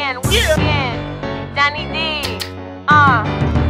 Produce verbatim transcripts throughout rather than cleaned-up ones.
again, once yeah. again. Danny D, uh,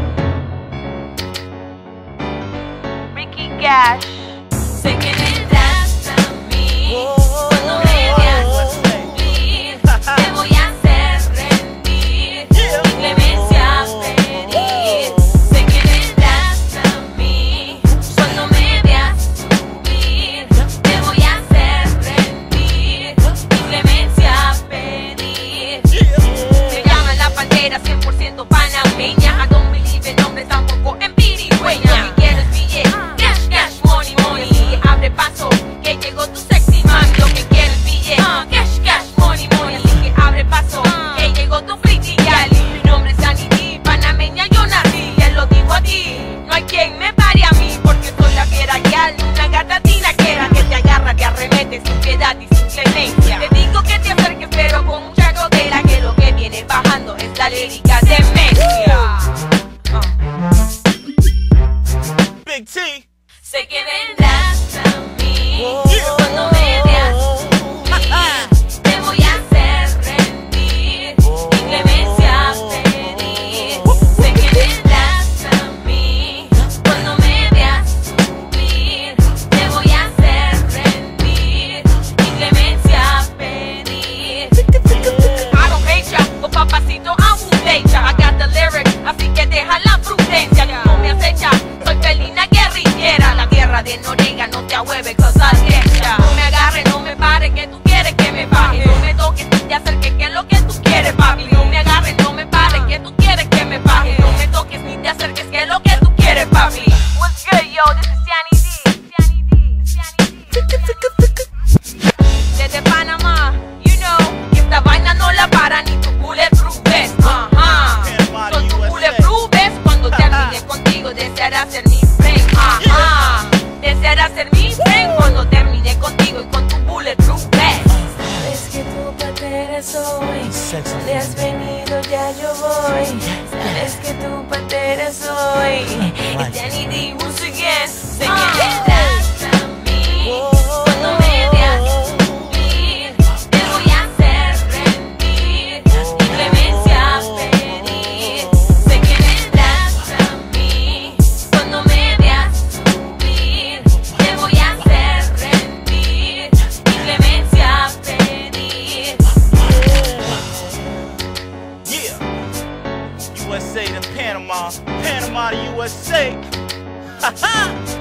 Ricky Gash. Sé que vendrás a mí cuando me veas sufrir. Te voy a hacer rendir, mi clemencia pedir. Sé que vendrás a mí cuando me veas sufrir. Te voy a hacer rendir, mi clemencia pedir. Me llaman la pantera cien por ciento panameña. I don't believe en hombres, tampoco en pirigüeña. Mi quiero es billete, cash, cash, money, money. Abre paso, que llegó tu sexy mami. Lo que quiero es billete, cash, cash, money, money. Así que abre paso, que llegó tu pretty gali. Mi nombre es Danny D, panameña yo nací. Ya lo digo a ti, no hay quien me pare a mí. Porque soy la fiera gal, una gata tinaquera que te agarra, te arremete sin piedad y sin clemencia. Te digo que te acerques pero con mucha cautela, que lo que viene bajando es la lírica demencia. uh. Big T. Sé que vendrás a mí cuando me veas sufrir. Te voy a hacer rendir, mi clemencia pedir. Sé que vendrás a mí cuando me veas sufrir. Te voy a hacer rendir, mi clemencia pedir. I don't hate ya, oh papacito, I won't date ya. I got the lyrics, así que deja la prudencia. No me acecha, soy felina guerrillera. La guerra de Noriega no te ahueve, cause I'll get ya. No me agarres, no me pares, que tú quieres que me baje. No me toques, ni te acerques, que es lo que tú quieres, papi. No me agarres, no me pares, que tú quieres que me baje. No me toques, ni te acerques, que es lo que tú quieres, papi. What's good, yo? This is Danny D. Danny D. Danny D. Desde Panamá, you know, que esta vaina no la para ni tu bulletproof vest. Ajá. Son tu bulletproof vest. Cuando termine contigo, desearás ser mi friend. Ajá. Desearás ser mi friend cuando termine contigo y con tu bulletproof vest. Sabes que tu patera soy, donde has venido ya yo voy. Sabes que tu patera soy. It's Danny D once again. Sé que vendrás a mí cuando me veas sufrir. Te voy a hacer rendir, mi clemencia pedir. Sé que vendrás a mí cuando me veas sufrir. Te voy a hacer rendir, mi clemencia pedir. Yeah. U S A to Panama, Panama to U S A. Ha ha!